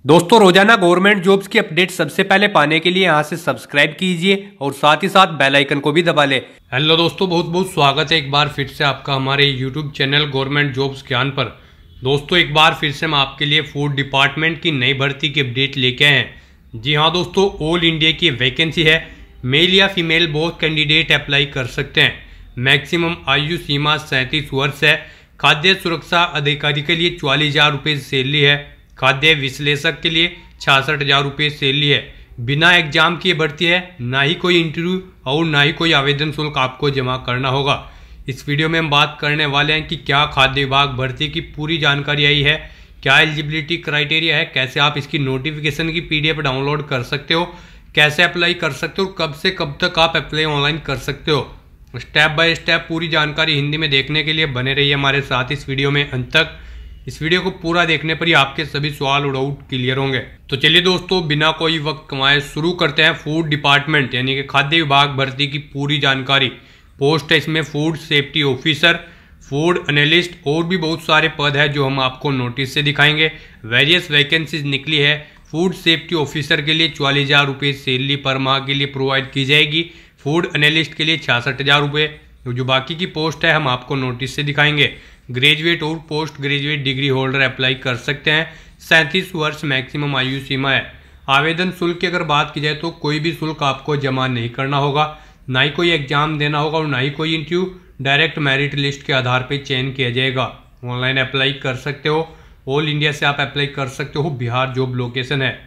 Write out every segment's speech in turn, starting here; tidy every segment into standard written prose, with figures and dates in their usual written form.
दोस्तों रोजाना government jobs की अपडेट सबसे पहले पाने के लिए यहाँ से सब्सक्राइब कीजिए और साथ ही साथ बेल आइकन को भी दबा लें। हेलो दोस्तों, बहुत बहुत स्वागत है एक बार फिर से आपका हमारे यूट्यूब चैनल गवर्नमेंट जॉब्स ज्ञान पर। दोस्तों एक बार फिर से हम आपके लिए फूड डिपार्टमेंट की नई भर्ती की अपडेट लेके आए हैं। जी हाँ दोस्तों, ऑल इंडिया की वैकेंसी है। मेल या फीमेल बोथ कैंडिडेट अप्लाई कर सकते हैं। मैक्सिमम आयु सीमा 37 वर्ष है। खाद्य सुरक्षा अधिकारी के लिए 44,000 रुपये सैलरी है। खाद्य विश्लेषक के लिए 66,000 रुपये सैलरी है। बिना एग्जाम की भर्ती है, ना ही कोई इंटरव्यू और ना ही कोई आवेदन शुल्क आपको जमा करना होगा। इस वीडियो में हम बात करने वाले हैं कि क्या खाद्य विभाग भर्ती की पूरी जानकारी आई है, क्या एलिजिबिलिटी क्राइटेरिया है, कैसे आप इसकी नोटिफिकेशन की PDF डाउनलोड कर सकते हो, कैसे अप्लाई कर सकते हो, कब से कब तक आप अप्लाई ऑनलाइन कर सकते हो। स्टेप बाय स्टेप पूरी जानकारी हिंदी में देखने के लिए बने रहिए हमारे साथ इस वीडियो में अंत तक। इस वीडियो को पूरा देखने पर ही आपके सभी सवाल और डाउट क्लियर होंगे। तो चलिए दोस्तों, बिना कोई वक्त कमाए शुरू करते हैं फूड डिपार्टमेंट यानी कि खाद्य विभाग भर्ती की पूरी जानकारी। पोस्ट है इसमें food safety officer, food analyst और भी बहुत सारे पद है जो हम आपको नोटिस से दिखाएंगे। वेरियस वैकेंसीज निकली है। फूड सेफ्टी ऑफिसर के लिए 44,000 रुपये सैलरी पर माह के लिए प्रोवाइड की जाएगी। फूड एनालिस्ट के लिए 66,000 रुपये। जो बाकी की पोस्ट है हम आपको नोटिस से दिखाएंगे। ग्रेजुएट और post graduate degree holder apply कर सकते हैं। 37 वर्ष मैक्सिमम आयु सीमा है। आवेदन शुल्क की अगर बात की जाए तो कोई भी शुल्क आपको जमा नहीं करना होगा, ना ही कोई एग्जाम देना होगा और ना ही कोई इंटरव्यू। डायरेक्ट मेरिट लिस्ट के आधार पर चयन किया जाएगा। ऑनलाइन अप्लाई कर सकते हो। ऑल इंडिया से आप अप्लाई कर सकते हो। बिहार जॉब लोकेशन है।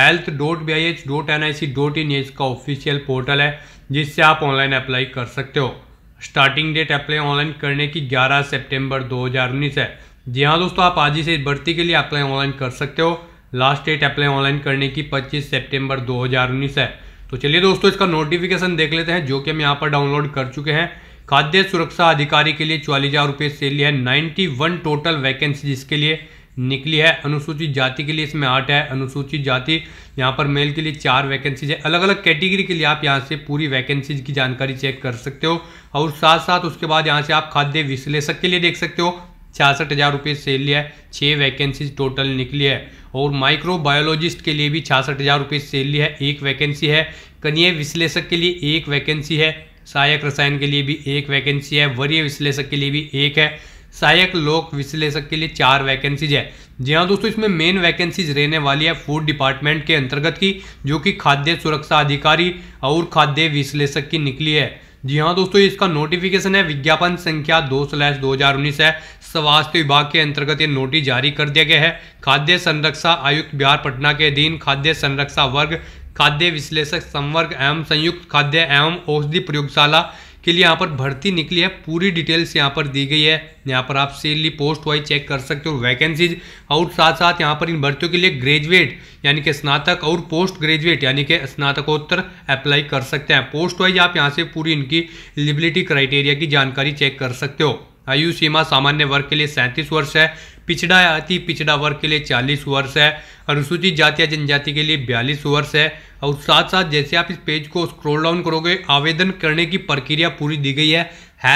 health.bih.nic.in ये इसका ऑफिशियल पोर्टल है जिससे आप ऑनलाइन अप्लाई कर सकते हो। स्टार्टिंग डेट अप्लाई ऑनलाइन करने की 11 सितंबर 2019 है। जी हाँ दोस्तों, आप आज ही से इस भर्ती के लिए अप्लाई ऑनलाइन कर सकते हो। लास्ट डेट अप्लाई ऑनलाइन करने की 25 सितंबर 2019 है। तो चलिए दोस्तों, इसका नोटिफिकेशन देख लेते हैं जो कि हम यहाँ पर डाउनलोड कर चुके हैं। खाद्य सुरक्षा अधिकारी के लिए 44,000 रुपये सैलरी है। 91 टोटल वैकेंसी जिसके लिए निकली है। अनुसूचित जाति के लिए इसमें 8 है। अनुसूचित जाति यहाँ पर मेल के लिए 4 वैकेंसीज है। अलग अलग कैटेगरी के लिए आप यहाँ से पूरी वैकेंसीज की जानकारी चेक कर सकते हो। और साथ साथ उसके बाद यहाँ से आप खाद्य विश्लेषक के लिए देख सकते हो। 66,000 रुपये सैलरी है। 6 वैकेंसीज टोटल निकली है। और माइक्रो बायोलॉजिस्ट के लिए भी 66,000 रुपये सैलरी है। 1 वैकेंसी है। कनीय विश्लेषक के लिए 1 वैकेंसी है। सहायक रसायन के लिए भी 1 वैकेंसी है। वरीय विश्लेषक के लिए भी 1 है। सहायक लोक विश्लेषक के लिए 4 वैकेंसीज है। जी हाँ दोस्तों, इसमें मेन वैकेंसीज रहने वाली है फूड डिपार्टमेंट के अंतर्गत की, जो कि खाद्य सुरक्षा अधिकारी और खाद्य विश्लेषक की निकली है। जी हाँ दोस्तों, इसका नोटिफिकेशन है। विज्ञापन संख्या 2/2019 है। स्वास्थ्य विभाग के अंतर्गत ये नोटिस जारी कर दिया गया है। खाद्य संरक्षा आयुक्त बिहार पटना के अधीन खाद्य संरक्षा वर्ग, खाद्य विश्लेषक संवर्ग एवं संयुक्त खाद्य एवं औषधि प्रयोगशाला के लिए यहाँ पर भर्ती निकली है। पूरी डिटेल्स यहाँ पर दी गई है। यहाँ पर आप सैलरी पोस्ट वाइज चेक कर सकते हो, वैकेंसीज और साथ साथ यहाँ पर इन भर्तियों के लिए ग्रेजुएट यानी कि स्नातक और पोस्ट ग्रेजुएट यानी कि स्नातकोत्तर अप्लाई कर सकते हैं। पोस्ट वाइज आप यहाँ से पूरी इनकी एलिजिबिलिटी क्राइटेरिया की जानकारी चेक कर सकते हो। आयु सीमा सामान्य वर्ग के लिए 37 वर्ष है। पिछड़ा अति पिछड़ा वर्ग के लिए 40 वर्ष है। अनुसूचित जाति या जनजाति के लिए 42 वर्ष है। और साथ साथ जैसे आप इस पेज को स्क्रॉल डाउन करोगे, आवेदन करने की प्रक्रिया पूरी दी गई है।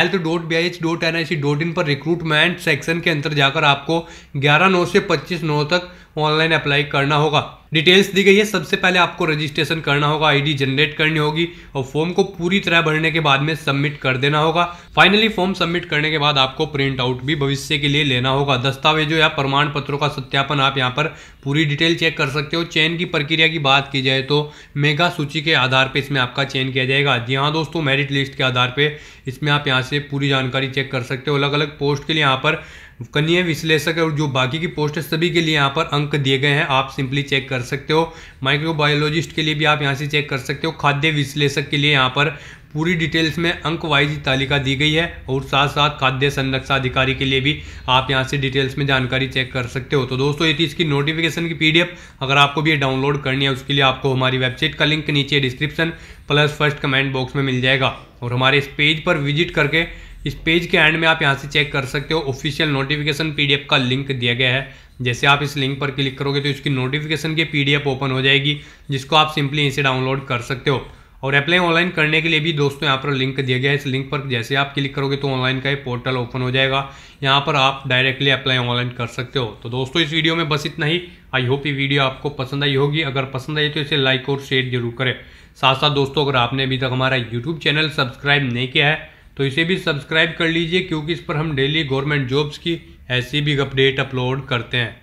health.bih.nic.in पर रिक्रूटमेंट सेक्शन के अंदर जाकर आपको 11/9 से 25/9 तक ऑनलाइन अप्लाई करना होगा। डिटेल्स दी गई है। सबसे पहले आपको रजिस्ट्रेशन करना होगा, ID जनरेट करनी होगी और फॉर्म को पूरी तरह भरने के बाद में सबमिट कर देना होगा। फाइनली फॉर्म सबमिट करने के बाद आपको प्रिंट आउट भी भविष्य के लिए लेना होगा। दस्तावेजों या प्रमाण पत्रों का सत्यापन आप यहाँ पर पूरी डिटेल चेक कर सकते हो। चयन की प्रक्रिया की बात की जाए तो मेगा सूची के आधार पर इसमें आपका चयन किया जाएगा। जी हाँ दोस्तों, मेरिट लिस्ट के आधार पर इसमें आप यहाँ से पूरी जानकारी चेक कर सकते हो। अलग अलग पोस्ट के लिए यहाँ पर कनीय विश्लेषक और जो बाकी की पोस्ट है सभी के लिए यहाँ पर अंक दिए गए हैं, आप सिंपली चेक कर सकते हो। माइक्रोबायोलॉजिस्ट के लिए भी आप यहाँ से चेक कर सकते हो। खाद्य विश्लेषक के लिए यहाँ पर पूरी डिटेल्स में अंक वाइज तालिका दी गई है। और साथ साथ खाद्य संरक्षा अधिकारी के लिए भी आप यहाँ से डिटेल्स में जानकारी चेक कर सकते हो। तो दोस्तों ये थी इसकी नोटिफिकेशन की PDF। अगर आपको भी ये डाउनलोड करनी है उसके लिए आपको हमारी वेबसाइट का लिंक नीचे description plus first comment box में मिल जाएगा। और हमारे इस पेज पर विजिट करके इस पेज के एंड में आप यहाँ से चेक कर सकते हो। ऑफिशियल नोटिफिकेशन PDF का लिंक दिया गया है। जैसे आप इस लिंक पर क्लिक करोगे तो इसकी नोटिफिकेशन की PDF ओपन हो जाएगी, जिसको आप सिंपली इसे डाउनलोड कर सकते हो। और अप्लाई ऑनलाइन करने के लिए भी दोस्तों यहाँ पर लिंक दिया गया है। इस लिंक पर जैसे आप क्लिक करोगे तो ऑनलाइन का ये पोर्टल ओपन हो जाएगा। यहाँ पर आप डायरेक्टली अप्लाई ऑनलाइन कर सकते हो। तो दोस्तों इस वीडियो में बस इतना ही। आई होप ये वीडियो आपको पसंद आई होगी। अगर पसंद आई तो इसे लाइक और शेयर जरूर करें। साथ साथ दोस्तों अगर आपने अभी तक हमारा यूट्यूब चैनल सब्सक्राइब नहीं किया है तो इसे भी सब्सक्राइब कर लीजिए, क्योंकि इस पर हम डेली गवर्नमेंट जॉब्स की ऐसी भी अपडेट अपलोड करते हैं।